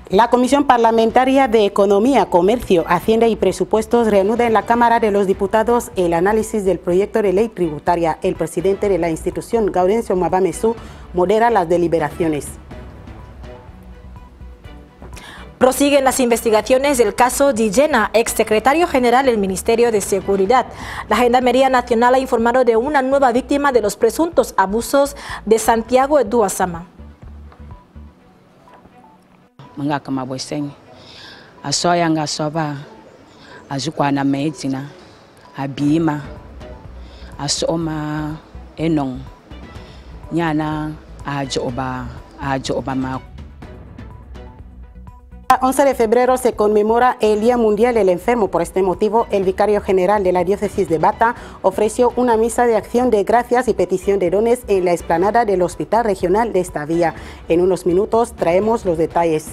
La Comisión Parlamentaria de Economía, Comercio, Hacienda y Presupuestos reanuda en la Cámara de los Diputados el análisis del proyecto de ley tributaria. El presidente de la institución, Gaudencio Mabamezú, modera las deliberaciones. Prosiguen las investigaciones del caso Dillena, exsecretario general del Ministerio de Seguridad. La Gendarmería Nacional ha informado de una nueva víctima de los presuntos abusos de Santiago Eduazama. Mga kamabweseng asoya nga soba azukwana medina abima asoma enong nyana ajoba ma. El 11 de febrero se conmemora el Día Mundial del Enfermo. Por este motivo, el vicario general de la diócesis de Bata ofreció una misa de acción de gracias y petición de dones en la explanada del Hospital Regional de esta vía. En unos minutos traemos los detalles.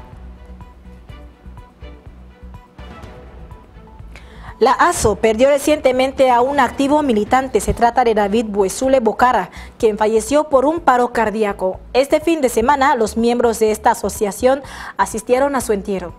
La ASO perdió recientemente a un activo militante. Se trata de David Buesule Bocara, quien falleció por un paro cardíaco. Este fin de semana, los miembros de esta asociación asistieron a su entierro.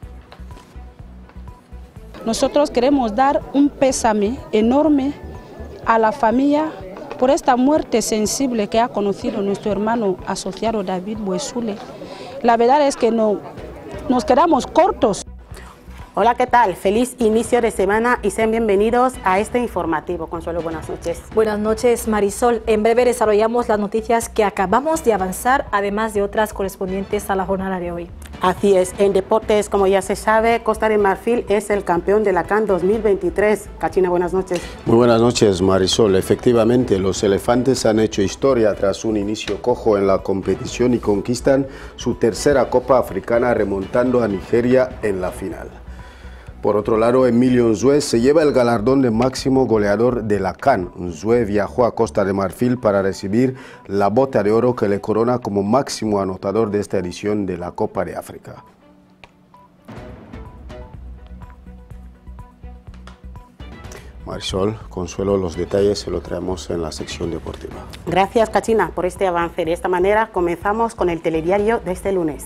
Nosotros queremos dar un pésame enorme a la familia por esta muerte sensible que ha conocido nuestro hermano asociado David Buesule. La verdad es que nos quedamos cortos. Hola, ¿qué tal? Feliz inicio de semana y sean bienvenidos a este informativo. Consuelo, buenas noches. Buenas noches, Marisol. En breve desarrollamos las noticias que acabamos de avanzar, además de otras correspondientes a la jornada de hoy. Así es, en deportes, como ya se sabe, Costa de Marfil es el campeón de la CAN 2023. Cachina, buenas noches. Muy buenas noches, Marisol. Efectivamente, los elefantes han hecho historia tras un inicio cojo en la competición y conquistan su tercera Copa Africana remontando a Nigeria en la final. Por otro lado, Emilio Nzue se lleva el galardón de máximo goleador de la CAN. Nzue viajó a Costa de Marfil para recibir la bota de oro que le corona como máximo anotador de esta edición de la Copa de África. Marisol, Consuelo, los detalles se los traemos en la sección deportiva. Gracias, Cachina, por este avance. De esta manera comenzamos con el telediario de este lunes.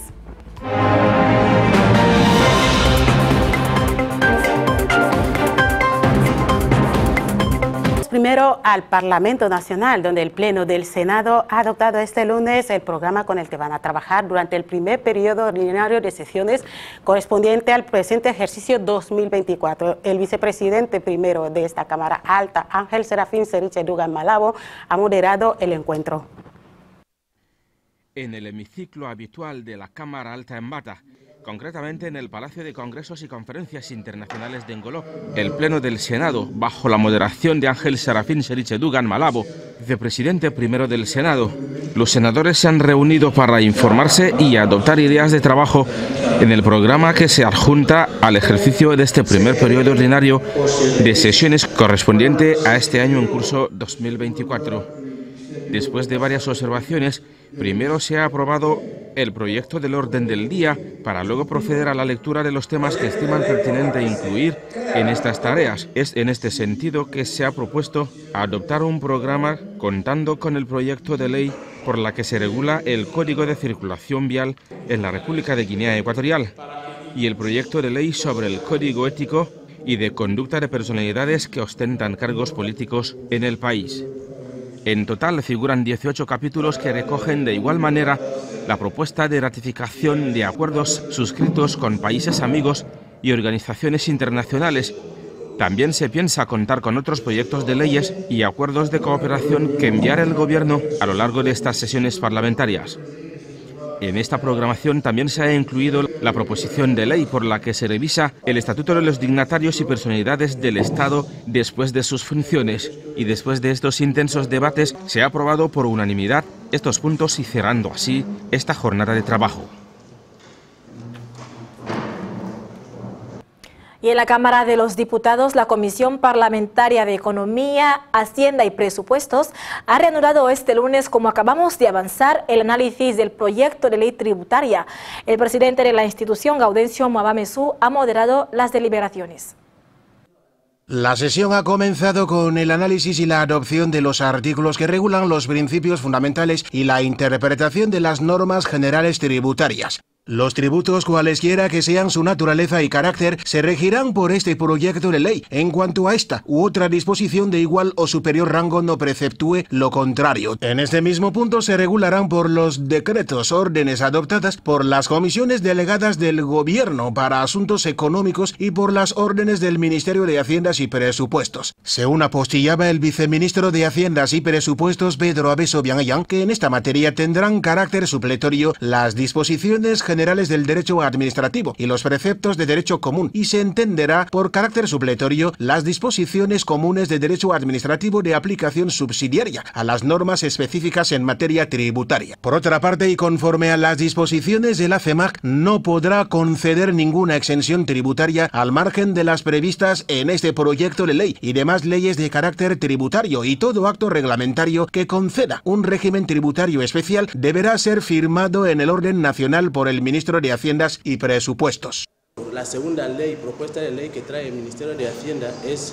Primero al Parlamento Nacional, donde el Pleno del Senado ha adoptado este lunes el programa con el que van a trabajar durante el primer periodo ordinario de sesiones correspondiente al presente ejercicio 2024. El vicepresidente primero de esta Cámara Alta, Ángel Serafín Seriche Dugan Malabo, ha moderado el encuentro. En el hemiciclo habitual de la Cámara Alta en Bata, concretamente en el Palacio de Congresos y Conferencias Internacionales de Ngoló, el Pleno del Senado, bajo la moderación de Ángel Serafín Seriche Dugan Malabo, vicepresidente primero del Senado, los senadores se han reunido para informarse y adoptar ideas de trabajo en el programa que se adjunta al ejercicio de este primer periodo ordinario de sesiones correspondiente a este año en curso 2024. Después de varias observaciones, primero se ha aprobado el proyecto del orden del día para luego proceder a la lectura de los temas que estiman pertinente incluir en estas tareas. Es en este sentido que se ha propuesto adoptar un programa contando con el proyecto de ley por la que se regula el Código de Circulación Vial en la República de Guinea Ecuatorial y el proyecto de ley sobre el Código Ético y de Conducta de Personalidades que ostentan cargos políticos en el país. En total figuran 18 capítulos que recogen de igual manera la propuesta de ratificación de acuerdos suscritos con países amigos y organizaciones internacionales. También se piensa contar con otros proyectos de leyes y acuerdos de cooperación que enviará el Gobierno a lo largo de estas sesiones parlamentarias. En esta programación también se ha incluido la proposición de ley por la que se revisa el estatuto de los dignatarios y personalidades del Estado después de sus funciones, y después de estos intensos debates se ha aprobado por unanimidad estos puntos y cerrando así esta jornada de trabajo. Y en la Cámara de los Diputados, la Comisión Parlamentaria de Economía, Hacienda y Presupuestos ha reanudado este lunes, como acabamos de avanzar, el análisis del proyecto de ley tributaria. El presidente de la institución, Gaudencio Mabamezú, ha moderado las deliberaciones. La sesión ha comenzado con el análisis y la adopción de los artículos que regulan los principios fundamentales y la interpretación de las normas generales tributarias. Los tributos, cualesquiera que sean su naturaleza y carácter, se regirán por este proyecto de ley, en cuanto a esta u otra disposición de igual o superior rango no preceptúe lo contrario. En este mismo punto se regularán por los decretos, órdenes adoptadas por las comisiones delegadas del Gobierno para asuntos económicos y por las órdenes del Ministerio de Haciendas y Presupuestos. Según apostillaba el viceministro de Haciendas y Presupuestos, Pedro Abeso Bianayán, que en esta materia tendrán carácter supletorio las disposiciones generales del derecho administrativo y los preceptos de derecho común, y se entenderá por carácter supletorio las disposiciones comunes de derecho administrativo de aplicación subsidiaria a las normas específicas en materia tributaria. Por otra parte, y conforme a las disposiciones de la CEMAC, no podrá conceder ninguna exención tributaria al margen de las previstas en este proyecto de ley y demás leyes de carácter tributario, y todo acto reglamentario que conceda un régimen tributario especial deberá ser firmado en el orden nacional por el Ministro de Haciendas y Presupuestos. La segunda propuesta de ley que trae el Ministerio de Hacienda es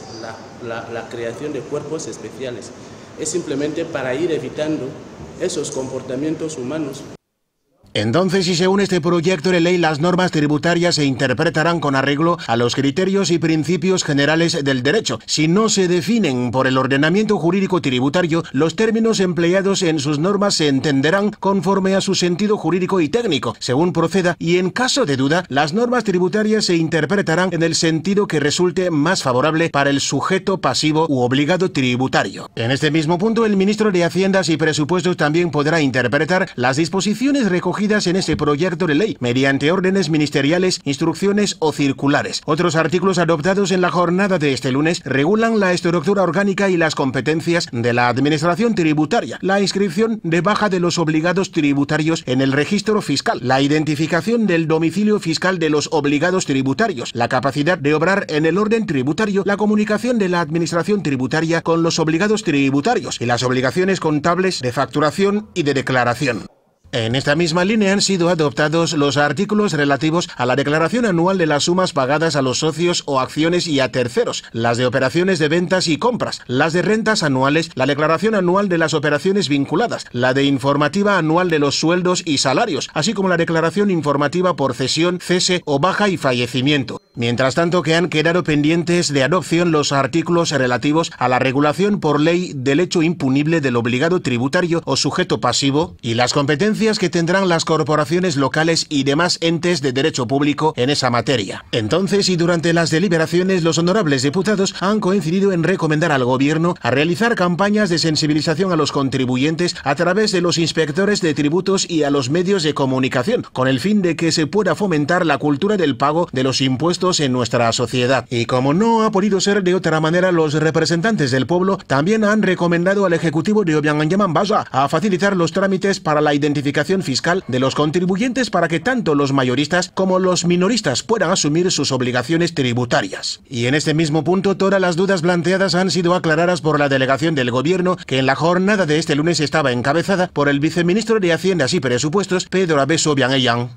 la creación de cuerpos especiales. Es simplemente para ir evitando esos comportamientos humanos. Entonces, si según este proyecto de ley, las normas tributarias se interpretarán con arreglo a los criterios y principios generales del derecho. Si no se definen por el ordenamiento jurídico tributario, los términos empleados en sus normas se entenderán conforme a su sentido jurídico y técnico, según proceda, y en caso de duda, las normas tributarias se interpretarán en el sentido que resulte más favorable para el sujeto pasivo u obligado tributario. En este mismo punto, el ministro de Haciendas y Presupuestos también podrá interpretar las disposiciones recogidas en este proyecto de ley mediante órdenes ministeriales, instrucciones o circulares. Otros artículos adoptados en la jornada de este lunes regulan la estructura orgánica y las competencias de la administración tributaria, la inscripción de baja de los obligados tributarios en el registro fiscal, la identificación del domicilio fiscal de los obligados tributarios, la capacidad de obrar en el orden tributario, la comunicación de la administración tributaria con los obligados tributarios y las obligaciones contables de facturación y de declaración. En esta misma línea han sido adoptados los artículos relativos a la declaración anual de las sumas pagadas a los socios o acciones y a terceros, las de operaciones de ventas y compras, las de rentas anuales, la declaración anual de las operaciones vinculadas, la de informativa anual de los sueldos y salarios, así como la declaración informativa por cesión, cese o baja y fallecimiento. Mientras tanto, que han quedado pendientes de adopción los artículos relativos a la regulación por ley del hecho impunible del obligado tributario o sujeto pasivo y las competencias que tendrán las corporaciones locales y demás entes de derecho público en esa materia. Entonces, y durante las deliberaciones, los honorables diputados han coincidido en recomendar al Gobierno a realizar campañas de sensibilización a los contribuyentes a través de los inspectores de tributos y a los medios de comunicación, con el fin de que se pueda fomentar la cultura del pago de los impuestos en nuestra sociedad. Y como no ha podido ser de otra manera, los representantes del pueblo también han recomendado al Ejecutivo de Obiang Basa a facilitar los trámites para la identificación fiscal de los contribuyentes para que tanto los mayoristas como los minoristas puedan asumir sus obligaciones tributarias. Y en este mismo punto, todas las dudas planteadas han sido aclaradas por la delegación del Gobierno, que en la jornada de este lunes estaba encabezada por el viceministro de Haciendas y Presupuestos, Pedro Abeso Bianayán.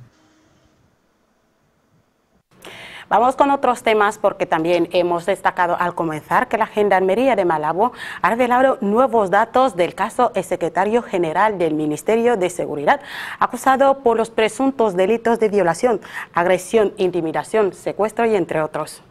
Vamos con otros temas, porque también hemos destacado al comenzar que la Gendarmería de Malabo ha revelado nuevos datos del caso del secretario general del Ministerio de Seguridad, acusado por los presuntos delitos de violación, agresión, intimidación, secuestro y entre otros.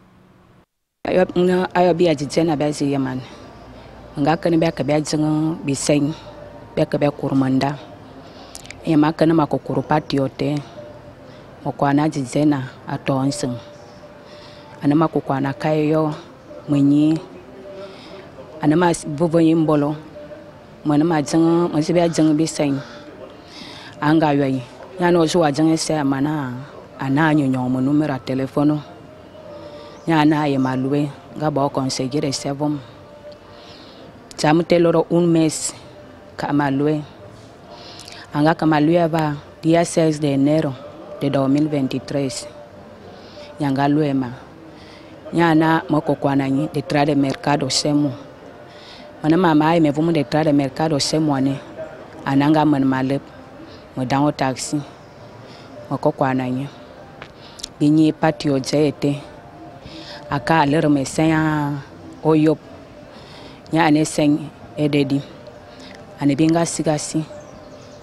Anama kukwana kayo mwenye anama buvoyi mbolo mwenama jang masibe jang biseng anga yoyi nyano jwa jang se mana ananyo nyomo numero telefono nyana ye malwe ngaba conseiller sevom chamteloro un mes kamalwe anga kamalwe va día 6 de enero de 2023 nyangalwema Nyana moko kwananyi detrás de mercado semu. Mana mama ay me vumu detrás de mercado semu ane. Ananga man malep. Mo dango taxi. Moko kwananyi. Binyi patio jete. Aka alere me senya oyop. Nya ane seng ededi. Ane binga sigasi.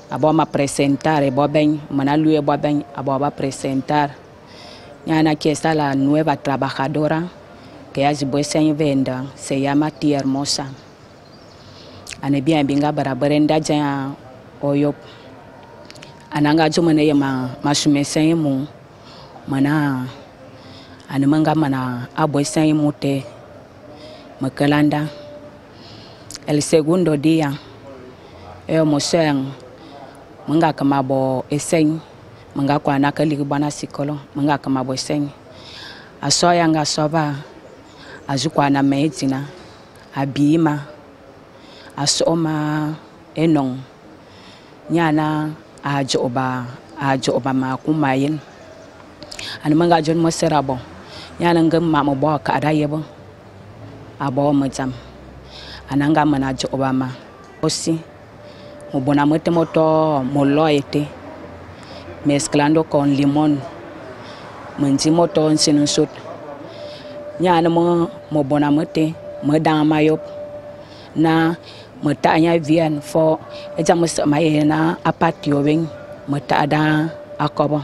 Abo presentar, abo ben, manalue abo ben, abo va presentar. Yana aquí está la nueva trabajadora que ya se venda, se llama Tía Hermosa. Ane bien binga barabarenda ya oyop. Ananga jumane ya masumese mu mana anemanga mana abwese mute makalanda. El segundo día yo moseng manga kama bo eseng manga kwa nakali bana sikolo manga kama bo eseng asoya nga soba azukwa na medicina abima asoma enong nyana ajoba makumayin an manga jon moserabo nyana ngam ma bo ka da yebo abo majam ananga mana joba ma osi mobona mote moto moloete mezclando con limón menji moto sinusut nyana mo bona mote modang mayop na motanya vian fo ejamus mayena apatio wen motada akobo.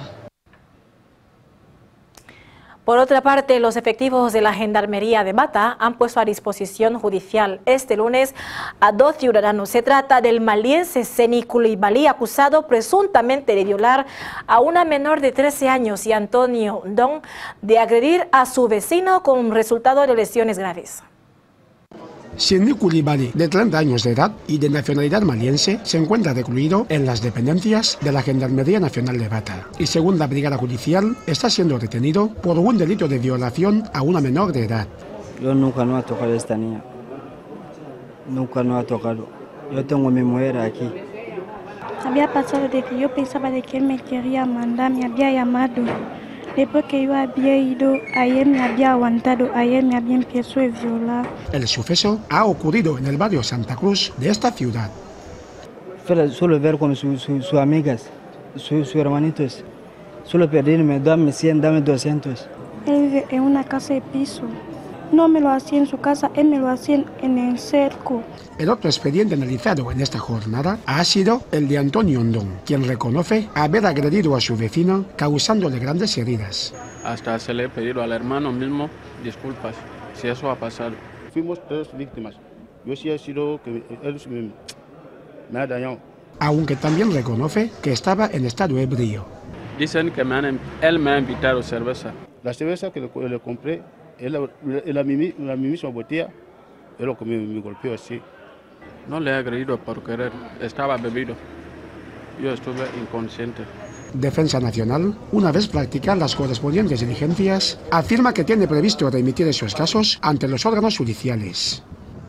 Por otra parte, los efectivos de la Gendarmería de Bata han puesto a disposición judicial este lunes a 2 ciudadanos. Se trata del maliense Seni Coulibaly, acusado presuntamente de violar a una menor de 13 años, y Antonio Ndong de agredir a su vecino con resultado de lesiones graves. Seni Coulibaly, de 30 años de edad y de nacionalidad maliense, se encuentra recluido en las dependencias de la Gendarmería Nacional de Bata y, según la Brigada Judicial, está siendo retenido por un delito de violación a una menor de edad. Yo nunca no he tocado a esta niña. Nunca no ha tocado. Yo tengo mi mujer aquí. Había pasado de que yo pensaba de que él me quería mandar, me había llamado. Después que yo había ido, ayer me había aguantado, ayer me había empezado a violar. El suceso ha ocurrido en el barrio Santa Cruz de esta ciudad. Solo ver con sus amigas, sus hermanitos. Solo pedirme, dame 100, dame 200. Él vive en una casa de piso. No me lo hacía en su casa, él me lo hacía en el cerco. El otro expediente analizado en esta jornada ha sido el de Antonio Ndong, quien reconoce haber agredido a su vecino causándole grandes heridas. Hasta se le he pedido al hermano mismo disculpas, si eso ha pasado. Fuimos 3 víctimas. Yo sí he sido que él me ha dañado. Aunque también reconoce que estaba en estado ebrio. Dicen que él me ha invitado cerveza. La cerveza que le compré, la misma botella, es lo que me golpeó así. No le he agredido por querer, estaba bebido. Yo estuve inconsciente. Defensa Nacional, una vez practicadas las correspondientes diligencias, afirma que tiene previsto remitir esos casos ante los órganos judiciales.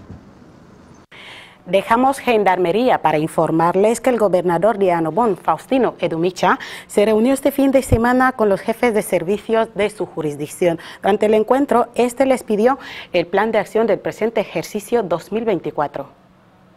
Dejamos Gendarmería para informarles que el gobernador de Annobón, Faustino Edomicha, se reunió este fin de semana con los jefes de servicios de su jurisdicción. Durante el encuentro, este les pidió el plan de acción del presente ejercicio 2024.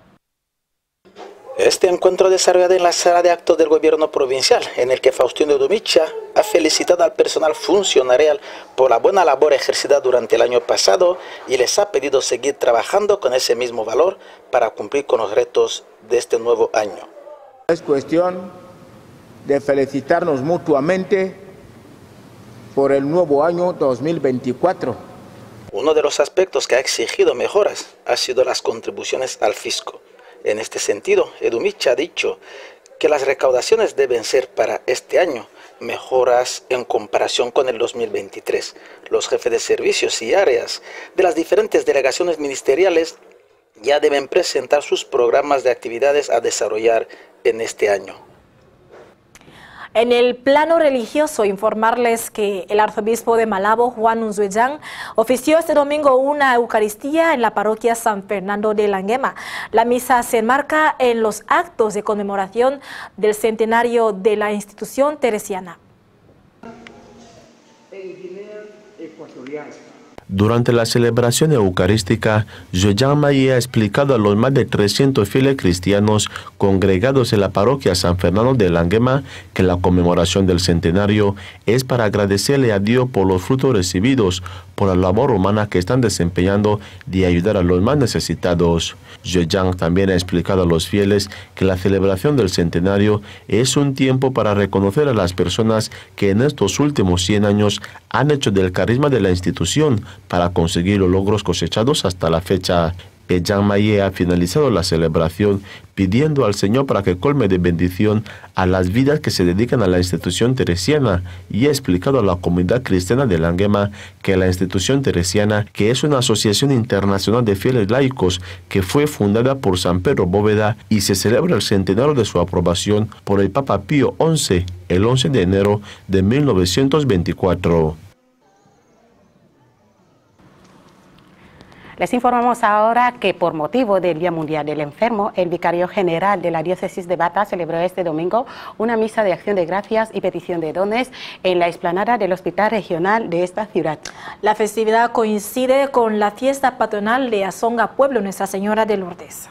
Este encuentro desarrollado en la sala de actos del gobierno provincial, en el que Faustino Edomicha ha felicitado al personal funcionarial por la buena labor ejercida durante el año pasado y les ha pedido seguir trabajando con ese mismo valor para cumplir con los retos de este nuevo año. Es cuestión de felicitarnos mutuamente por el nuevo año 2024. Uno de los aspectos que ha exigido mejoras ha sido las contribuciones al fisco. En este sentido, Edomicha ha dicho que las recaudaciones deben ser para este año mejoras en comparación con el 2023. Los jefes de servicios y áreas de las diferentes delegaciones ministeriales ya deben presentar sus programas de actividades a desarrollar en este año. En el plano religioso, informarles que el arzobispo de Malabo, Juan Unzueyan, ofició este domingo una Eucaristía en la parroquia San Fernando de Langema. La misa se enmarca en los actos de conmemoración del centenario de la institución teresiana. En Guinea Ecuatorial. Durante la celebración eucarística, Joyan Maye ha explicado a los más de 300 fieles cristianos congregados en la parroquia San Fernando de Langema que la conmemoración del centenario es para agradecerle a Dios por los frutos recibidos, por la labor humana que están desempeñando de ayudar a los más necesitados. Joyan también ha explicado a los fieles que la celebración del centenario es un tiempo para reconocer a las personas que en estos últimos 100 años han hecho del carisma de la institución para conseguir los logros cosechados hasta la fecha. Jean Maye ha finalizado la celebración pidiendo al Señor para que colme de bendición a las vidas que se dedican a la institución teresiana y ha explicado a la comunidad cristiana de Langema que la institución teresiana, que es una asociación internacional de fieles laicos que fue fundada por San Pedro Bóveda y se celebra el centenario de su aprobación por el Papa Pío XI el 11 de enero de 1924. Les informamos ahora que por motivo del Día Mundial del Enfermo, el Vicario General de la Diócesis de Bata celebró este domingo una misa de acción de gracias y petición de dones en la explanada del Hospital Regional de esta ciudad. La festividad coincide con la fiesta patronal de Azonga Pueblo, Nuestra Señora de Lourdes.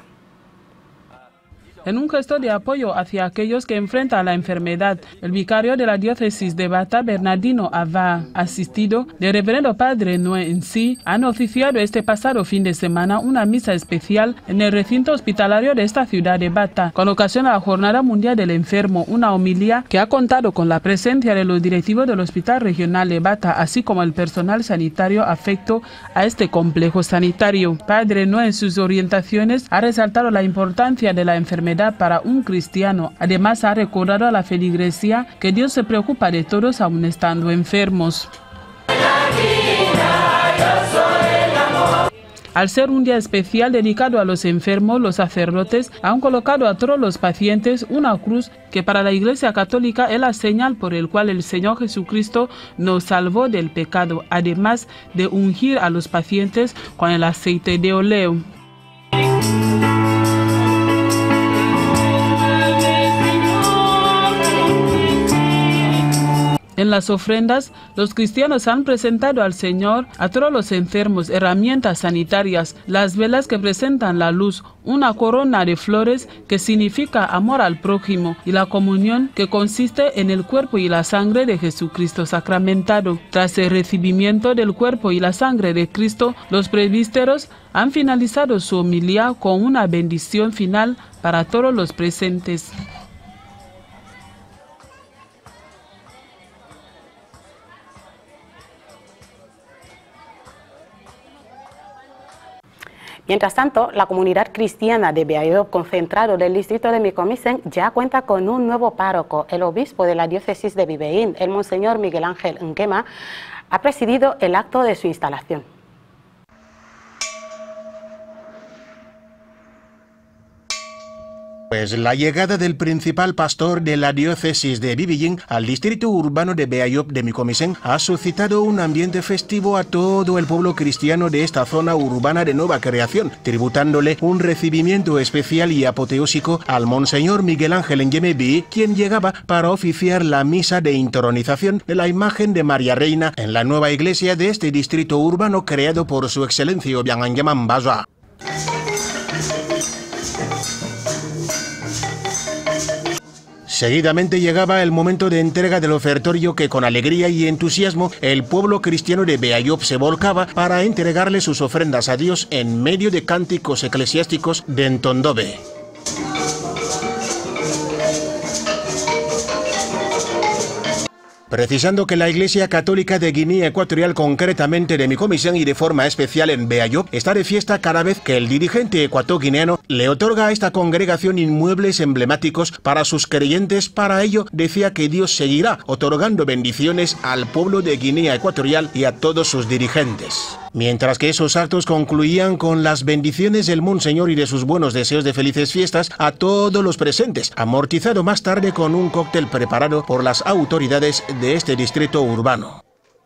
En un gesto de apoyo hacia aquellos que enfrentan la enfermedad, el vicario de la diócesis de Bata, Bernardino Ava, asistido del reverendo padre Noé en sí, han oficiado este pasado fin de semana una misa especial en el recinto hospitalario de esta ciudad de Bata, con ocasión a la Jornada Mundial del Enfermo, una homilía que ha contado con la presencia de los directivos del Hospital Regional de Bata, así como el personal sanitario afecto a este complejo sanitario. Padre Noé en sus orientaciones ha resaltado la importancia de la enfermedad para un cristiano. Además ha recordado a la feligresía que Dios se preocupa de todos aun estando enfermos. Al ser un día especial dedicado a los enfermos, los sacerdotes han colocado a todos los pacientes una cruz que para la Iglesia Católica es la señal por el cual el Señor Jesucristo nos salvó del pecado, además de ungir a los pacientes con el aceite de óleo. En las ofrendas, los cristianos han presentado al Señor a todos los enfermos herramientas sanitarias, las velas que presentan la luz, una corona de flores que significa amor al prójimo y la comunión que consiste en el cuerpo y la sangre de Jesucristo sacramentado. Tras el recibimiento del cuerpo y la sangre de Cristo, los presbíteros han finalizado su homilía con una bendición final para todos los presentes. Mientras tanto, la comunidad cristiana de Beayob, concentrado del distrito de Micomisen, ya cuenta con un nuevo párroco. El obispo de la diócesis de Bibeín, el monseñor Miguel Ángel Nguema, ha presidido el acto de su instalación. Pues la llegada del principal pastor de la diócesis de Bibeín al distrito urbano de Beayob de Micomisen ha suscitado un ambiente festivo a todo el pueblo cristiano de esta zona urbana de nueva creación, tributándole un recibimiento especial y apoteósico al monseñor Miguel Ángel Nguema, quien llegaba para oficiar la misa de intronización de la imagen de María Reina en la nueva iglesia de este distrito urbano creado por su excelencia Obiang Mbazoa. Seguidamente llegaba el momento de entrega del ofertorio que con alegría y entusiasmo el pueblo cristiano de Beayob se volcaba para entregarle sus ofrendas a Dios en medio de cánticos eclesiásticos de Ntondobe. Precisando que la Iglesia Católica de Guinea Ecuatorial, concretamente de Micomisen y de forma especial en Beayob, está de fiesta cada vez que el dirigente ecuatoguineano le otorga a esta congregación inmuebles emblemáticos para sus creyentes. Para ello, decía que Dios seguirá otorgando bendiciones al pueblo de Guinea Ecuatorial y a todos sus dirigentes. Mientras que esos actos concluían con las bendiciones del monseñor y de sus buenos deseos de felices fiestas a todos los presentes, amortizado más tarde con un cóctel preparado por las autoridades de este distrito urbano.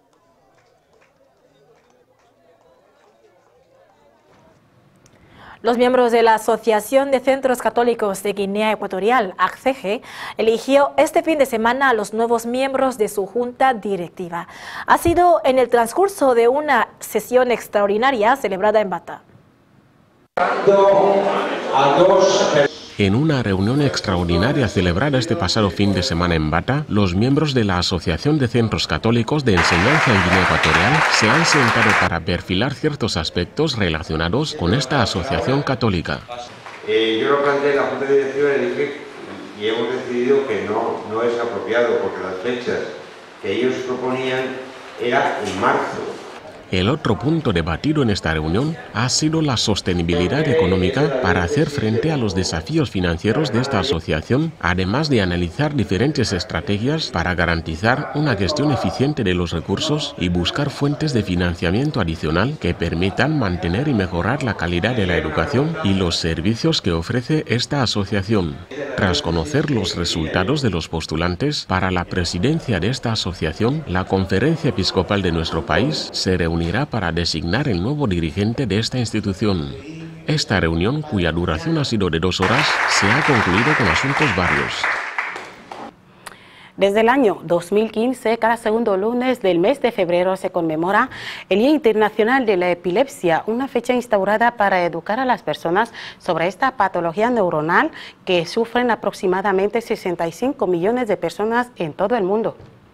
Los miembros de la Asociación de Centros Católicos de Guinea Ecuatorial, ACCG, eligió este fin de semana a los nuevos miembros de su junta directiva. Ha sido en el transcurso de una sesión extraordinaria celebrada en Bata. En una reunión extraordinaria celebrada este pasado fin de semana en Bata, los miembros de la Asociación de Centros Católicos de Enseñanza en Guinea Ecuatorial se han sentado para perfilar ciertos aspectos relacionados con esta asociación católica. Yo lo planteé en la Junta de Dirección y dije, y hemos decidido que no es apropiado, porque las fechas que ellos proponían era en marzo. El otro punto debatido en esta reunión ha sido la sostenibilidad económica para hacer frente a los desafíos financieros de esta asociación, además de analizar diferentes estrategias para garantizar una gestión eficiente de los recursos y buscar fuentes de financiamiento adicional que permitan mantener y mejorar la calidad de la educación y los servicios que ofrece esta asociación. Tras conocer los resultados de los postulantes para la presidencia de esta asociación, la Conferencia Episcopal de nuestro país se reunirá para designar el nuevo dirigente de esta institución. Esta reunión, cuya duración ha sido de 2 horas, se ha concluido con asuntos varios. Desde el año 2015, cada segundo lunes del mes de febrero se conmemora el Día Internacional de la Epilepsia, una fecha instaurada para educar a las personas sobre esta patología neuronal que sufren aproximadamente 65 millones de personas en todo el mundo.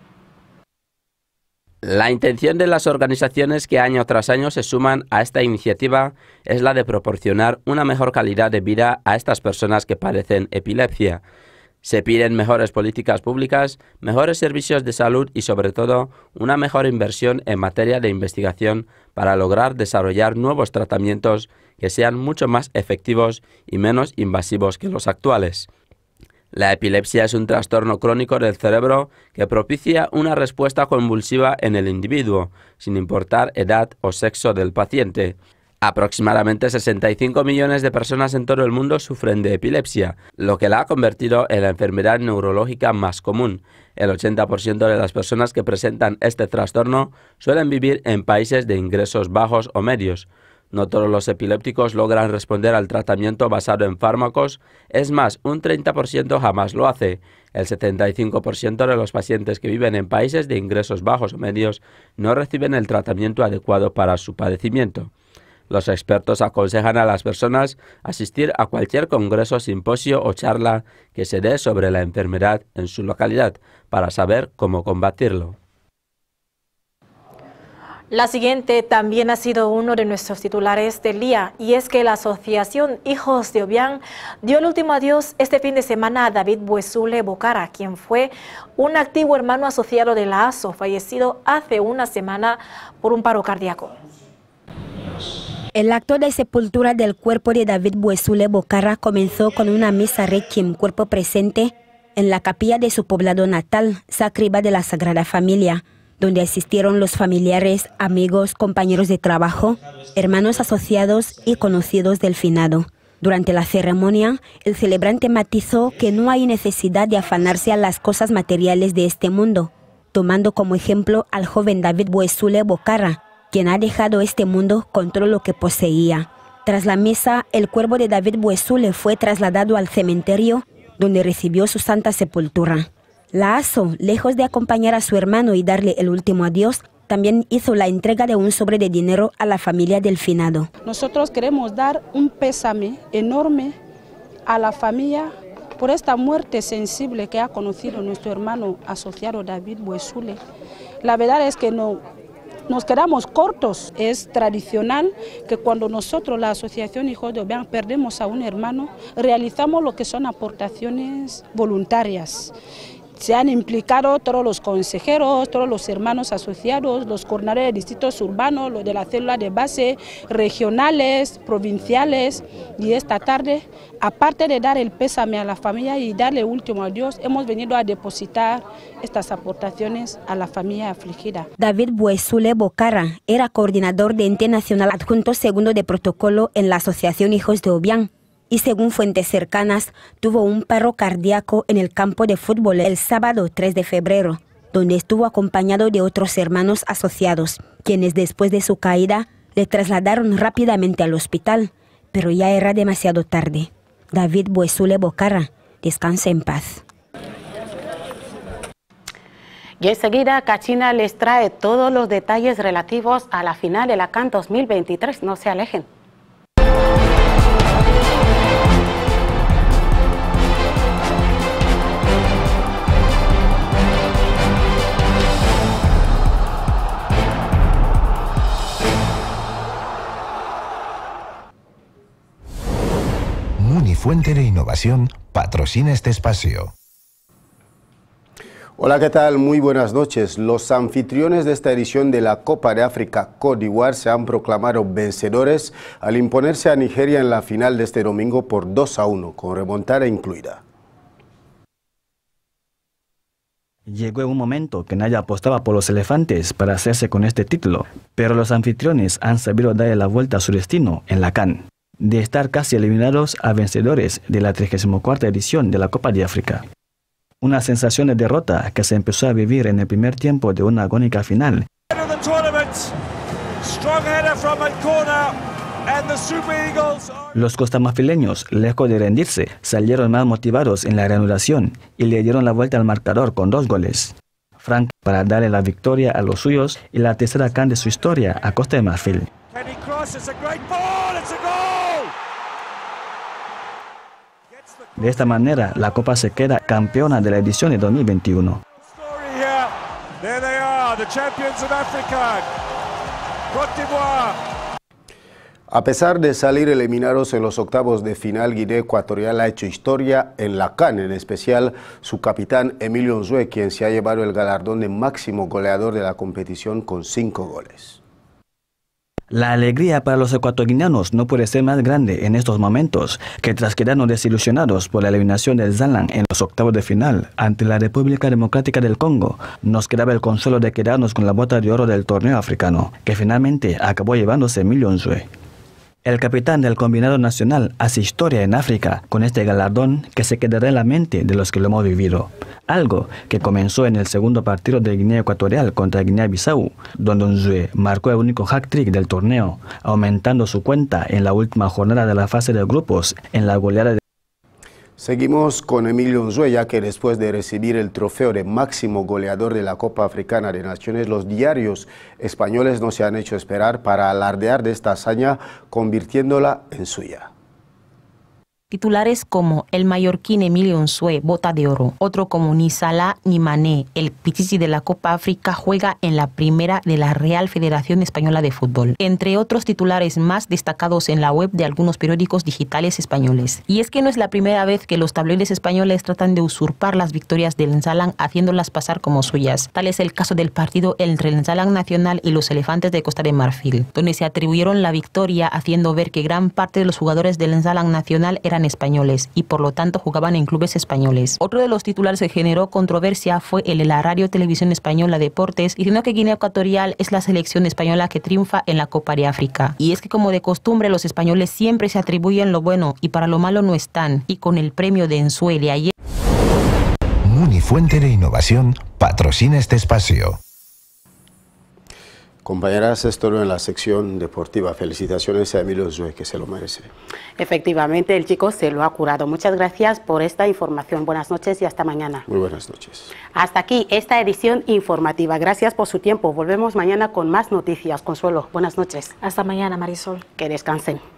La intención de las organizaciones que año tras año se suman a esta iniciativa es la de proporcionar una mejor calidad de vida a estas personas que padecen epilepsia. Se piden mejores políticas públicas, mejores servicios de salud y sobre todo una mejor inversión en materia de investigación para lograr desarrollar nuevos tratamientos que sean mucho más efectivos y menos invasivos que los actuales. La epilepsia es un trastorno crónico del cerebro que propicia una respuesta convulsiva en el individuo, sin importar edad o sexo del paciente. Aproximadamente 65 millones de personas en todo el mundo sufren de epilepsia, lo que la ha convertido en la enfermedad neurológica más común. El 80% de las personas que presentan este trastorno suelen vivir en países de ingresos bajos o medios. No todos los epilépticos logran responder al tratamiento basado en fármacos, es más, un 30% jamás lo hace. El 75% de los pacientes que viven en países de ingresos bajos o medios no reciben el tratamiento adecuado para su padecimiento. Los expertos aconsejan a las personas asistir a cualquier congreso, simposio o charla que se dé sobre la enfermedad en su localidad para saber cómo combatirlo. La siguiente también ha sido uno de nuestros titulares del día, y es que la Asociación Hijos de Obiang dio el último adiós este fin de semana a David Buesule Bocara, quien fue un activo hermano asociado de la ASO, fallecido hace una semana por un paro cardíaco. El acto de sepultura del cuerpo de David Buesule Bocara comenzó con una misa requiem cuerpo presente en la capilla de su poblado natal, Sacriba de la Sagrada Familia, donde asistieron los familiares, amigos, compañeros de trabajo, hermanos asociados y conocidos del finado. Durante la ceremonia, el celebrante matizó que no hay necesidad de afanarse a las cosas materiales de este mundo, tomando como ejemplo al joven David Buesule Bocara, quien ha dejado este mundo con todo lo que poseía. Tras la misa, el cuerpo de David Buesule fue trasladado al cementerio, donde recibió su santa sepultura. La ASO, lejos de acompañar a su hermano y darle el último adiós, también hizo la entrega de un sobre de dinero a la familia del finado. Nosotros queremos dar un pésame enorme a la familia por esta muerte sensible que ha conocido nuestro hermano asociado David Buesule. La verdad es que nos quedamos cortos. Es tradicional que cuando nosotros, la Asociación Hijos de Obiang, perdemos a un hermano, realizamos lo que son aportaciones voluntarias. Se han implicado todos los consejeros, todos los hermanos asociados, los coordinadores de distritos urbanos, los de la célula de base, regionales, provinciales. Y esta tarde, aparte de dar el pésame a la familia y darle último adiós, hemos venido a depositar estas aportaciones a la familia afligida. David Buesule Bocara era coordinador de ente nacional adjunto segundo de protocolo en la Asociación Hijos de Obiang, y según fuentes cercanas, tuvo un paro cardíaco en el campo de fútbol el sábado 3 de febrero, donde estuvo acompañado de otros hermanos asociados, quienes después de su caída le trasladaron rápidamente al hospital, pero ya era demasiado tarde. David Buesule Bocara, descanse en paz. Y enseguida Cachina les trae todos los detalles relativos a la final de la CAN 2023. No se alejen. Munifuente de Innovación patrocina este espacio. Hola, ¿qué tal? Muy buenas noches. Los anfitriones de esta edición de la Copa de África Côte d'Ivoire se han proclamado vencedores al imponerse a Nigeria en la final de este domingo por 2-1, con remontada incluida. Llegó un momento que nadie apostaba por los elefantes para hacerse con este título, pero los anfitriones han sabido darle la vuelta a su destino en la CAN, de estar casi eliminados a vencedores de la 34ª edición de la Copa de África. Una sensación de derrota que se empezó a vivir en el primer tiempo de una agónica final. Los costamarfileños, lejos de rendirse, salieron más motivados en la reanudación y le dieron la vuelta al marcador con 2 goles. Frank para darle la victoria a los suyos y la tercera CAN de su historia a Costa de Marfil. De esta manera, la Copa se queda campeona de la edición de 2021. A pesar de salir eliminados en los octavos de final, Guinea Ecuatorial ha hecho historia en la CAN, en especial su capitán Emilio Nzue, quien se ha llevado el galardón de máximo goleador de la competición con 5 goles. La alegría para los ecuatorianos no puede ser más grande en estos momentos, que tras quedarnos desilusionados por la eliminación del Zaland en los octavos de final ante la República Democrática del Congo, nos quedaba el consuelo de quedarnos con la bota de oro del torneo africano, que finalmente acabó llevándose Emilio Nzue. El capitán del combinado nacional hace historia en África con este galardón que se quedará en la mente de los que lo hemos vivido. Algo que comenzó en el segundo partido de Guinea Ecuatorial contra Guinea-Bissau, donde Nzue marcó el único hat-trick del torneo, aumentando su cuenta en la última jornada de la fase de grupos en la goleada de... Seguimos con Emilio Nzue, ya que después de recibir el trofeo de máximo goleador de la Copa Africana de Naciones, los diarios españoles no se han hecho esperar para alardear de esta hazaña, convirtiéndola en suya. Titulares como el mallorquín Emilio Nzue, bota de oro. Otro como ni Salah ni Mané, el pichichi de la Copa África, juega en la primera de la Real Federación Española de Fútbol. Entre otros titulares más destacados en la web de algunos periódicos digitales españoles. Y es que no es la primera vez que los tabloides españoles tratan de usurpar las victorias del Zaland haciéndolas pasar como suyas. Tal es el caso del partido entre el Zaland Nacional y los Elefantes de Costa de Marfil, donde se atribuyeron la victoria haciendo ver que gran parte de los jugadores del Zaland Nacional eran españoles y por lo tanto jugaban en clubes españoles. Otro de los titulares que generó controversia fue el Radio Televisión Española Deportes, diciendo que Guinea Ecuatorial es la selección española que triunfa en la Copa de África. Y es que como de costumbre los españoles siempre se atribuyen lo bueno y para lo malo no están, y con el premio de Nzue de ayer... Munifuente de Innovación patrocina este espacio. Compañeras, esto en la sección deportiva. Felicitaciones a Emilio Nzue, que se lo merece. Efectivamente, el chico se lo ha curado. Muchas gracias por esta información. Buenas noches y hasta mañana. Muy buenas noches. Hasta aquí esta edición informativa. Gracias por su tiempo. Volvemos mañana con más noticias. Consuelo, buenas noches. Hasta mañana, Marisol. Que descansen.